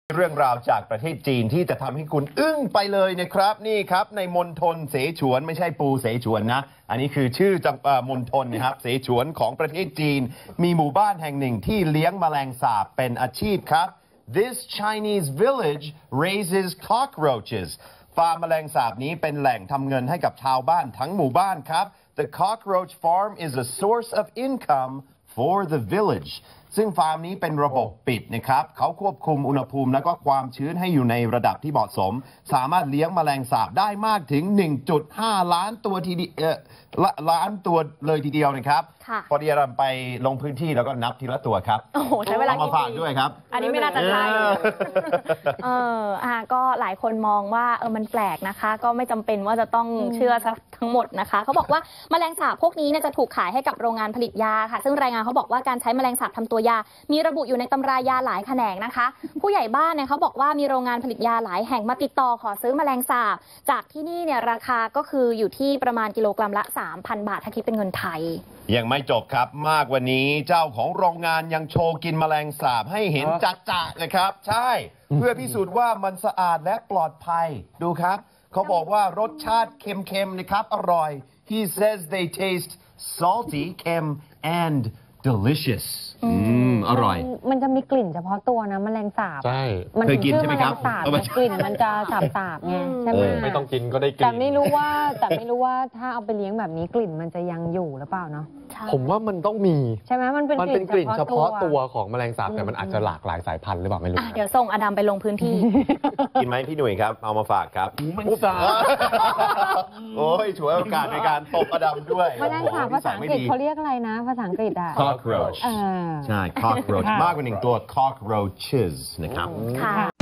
เรื่องราวจากประเทศจีนที่จะทำให้คุณอึ้งไปเลยนะครับนี่ครับในมณฑลเสฉวนไม่ใช่ปูเสฉวนนะอันนี้คือชื่อมณฑลนะครับเสฉวนของประเทศจีนมีหมู่บ้านแห่งหนึ่งที่เลี้ยงแมลงสาบเป็นอาชีพครับ This Chinese village raises cockroaches ฟาร์มแมลงสาบนี้เป็นแหล่งทำเงินให้กับชาวบ้านทั้งหมู่บ้านครับ The cockroach farm is a source of income for the village ซึ่งฟาร์มนี้เป็นระบบปิดนะครับเขาควบคุมอุณหภูมิและก็ความชื้นให้อยู่ในระดับที่เหมาะสมสามารถเลี้ยงแมลงสาบได้มากถึง 1.5 ล้านตัวล้านตัวเลยทีเดียวนะครับพอดีเราไปลงพื้นที่แล้วก็นับทีละตัวครับโอ้โหใช้เวลามาฝากด้วยครับอันนี้ไม่น่าจะใช่ก็หลายคนมองว่ามันแปลกนะคะก็ไม่จำเป็นว่าจะต้องเชื่อทั้งหมดนะคะเขาบอกว่าแมลงสาบพวกนี้จะถูกขายให้กับโรงงานผลิตยาค่ะซึ่งรายงานเขาบอกว่าการใช้แมลงสาบทำตัวยามีระบุอยู่ในตำรายาหลายแขนงนะคะผู้ใหญ่บ้านเนี่ยเขาบอกว่ามีโรงงานผลิตยาหลายแห่งมาติดต่อขอซื้อแมลงสาบจากที่นี่เนี่ยราคาก็คืออยู่ที่ประมาณกิโลกรัมละ 3,000 บาทถ้าคิดเป็นเงินไทยยังไม่จบครับมากกว่านี้เจ้าของโรงงานยังโชว์กินแมลงสาบให้เห็นจัดๆนะครับใช่เพื่อพิสูจน์ว่ามันสะอาดและปลอดภัยดูครับเขาบอกว่ารสชาติเค็มๆนะครับอร่อย He says they taste salty เค็ม and delicious อร่อยมันจะมีกลิ่นเฉพาะตัวนะแมลงสาบใช่เคยกินใช่ไหมครับกลิ่นมันจะสาบๆไงใช่ไหมไม่ต้องกินก็ได้กลิ่นแต่ไม่รู้ว่าถ้าเอาไปเลี้ยงแบบนี้กลิ่นมันจะยังอยู่หรือเปล่าเนาะผมว่ามันต้องมีใช่ไหมมันเป็นกลิ่นเฉพาะตัวของแมลงสาบแต่มันอาจจะหลากหลายสายพันธุ์หรือเปล่าไม่รู้เดี๋ยวส่งอดัมไปลงพื้นที่กินไหมพี่หนุ่ยครับเอามาฝากครับมันสาบโอ้ยฉวยโอกาสในการตบอดัมด้วยแมลงสาบภาษาอังกฤษเขาเรียกอะไรนะภาษาอังกฤษอ่ะ cockroach ใช่ cockroach มากกว่าหนึ่งตัว cockroaches นะครับ